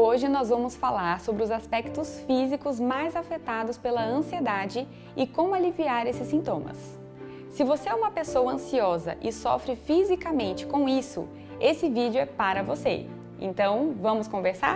Hoje nós vamos falar sobre os aspectos físicos mais afetados pela ansiedade e como aliviar esses sintomas. Se você é uma pessoa ansiosa e sofre fisicamente com isso, esse vídeo é para você. Então, vamos conversar?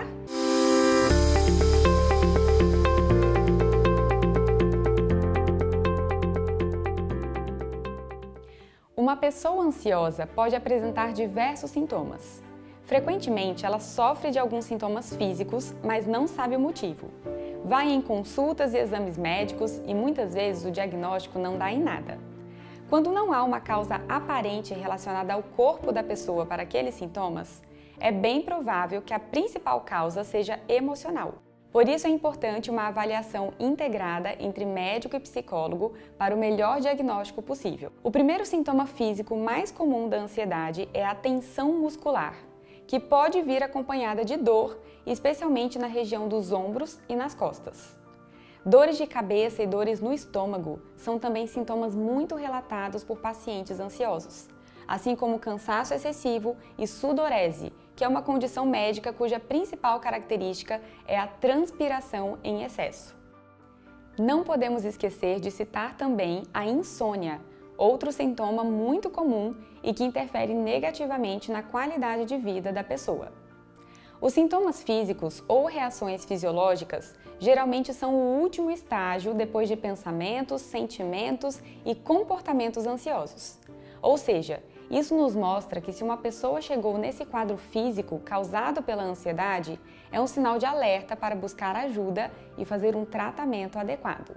Uma pessoa ansiosa pode apresentar diversos sintomas. Frequentemente, ela sofre de alguns sintomas físicos, mas não sabe o motivo. Vai em consultas e exames médicos e muitas vezes o diagnóstico não dá em nada. Quando não há uma causa aparente relacionada ao corpo da pessoa para aqueles sintomas, é bem provável que a principal causa seja emocional. Por isso é importante uma avaliação integrada entre médico e psicólogo para o melhor diagnóstico possível. O primeiro sintoma físico mais comum da ansiedade é a tensão muscular, que pode vir acompanhada de dor, especialmente na região dos ombros e nas costas. Dores de cabeça e dores no estômago são também sintomas muito relatados por pacientes ansiosos, assim como cansaço excessivo e sudorese, que é uma condição médica cuja principal característica é a transpiração em excesso. Não podemos esquecer de citar também a insônia, outro sintoma muito comum e que interfere negativamente na qualidade de vida da pessoa. Os sintomas físicos ou reações fisiológicas geralmente são o último estágio depois de pensamentos, sentimentos e comportamentos ansiosos. Ou seja, isso nos mostra que se uma pessoa chegou nesse quadro físico causado pela ansiedade, é um sinal de alerta para buscar ajuda e fazer um tratamento adequado.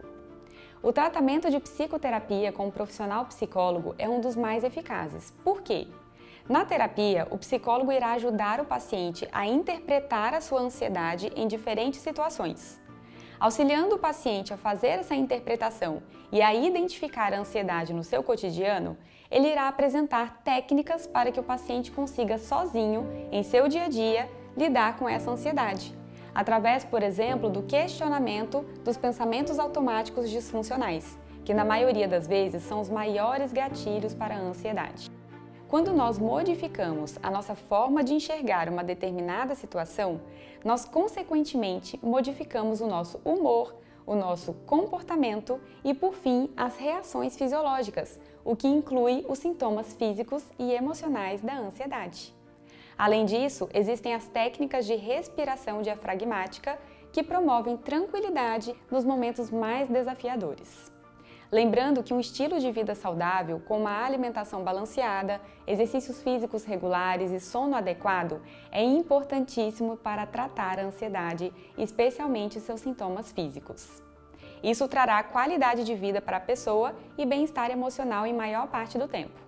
O tratamento de psicoterapia com um profissional psicólogo é um dos mais eficazes. Por quê? Na terapia, o psicólogo irá ajudar o paciente a interpretar a sua ansiedade em diferentes situações. Auxiliando o paciente a fazer essa interpretação e a identificar a ansiedade no seu cotidiano, ele irá apresentar técnicas para que o paciente consiga sozinho, em seu dia a dia, lidar com essa ansiedade, através, por exemplo, do questionamento dos pensamentos automáticos disfuncionais, que na maioria das vezes são os maiores gatilhos para a ansiedade. Quando nós modificamos a nossa forma de enxergar uma determinada situação, nós consequentemente modificamos o nosso humor, o nosso comportamento e, por fim, as reações fisiológicas, o que inclui os sintomas físicos e emocionais da ansiedade. Além disso, existem as técnicas de respiração diafragmática que promovem tranquilidade nos momentos mais desafiadores. Lembrando que um estilo de vida saudável, com uma alimentação balanceada, exercícios físicos regulares e sono adequado, é importantíssimo para tratar a ansiedade, especialmente seus sintomas físicos. Isso trará qualidade de vida para a pessoa e bem-estar emocional em maior parte do tempo.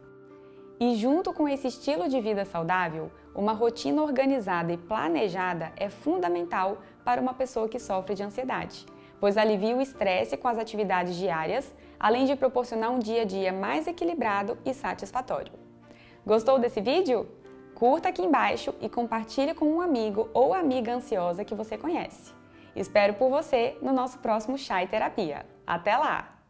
E junto com esse estilo de vida saudável, uma rotina organizada e planejada é fundamental para uma pessoa que sofre de ansiedade, pois alivia o estresse com as atividades diárias, além de proporcionar um dia a dia mais equilibrado e satisfatório. Gostou desse vídeo? Curta aqui embaixo e compartilhe com um amigo ou amiga ansiosa que você conhece. Espero por você no nosso próximo Chá e Terapia. Até lá!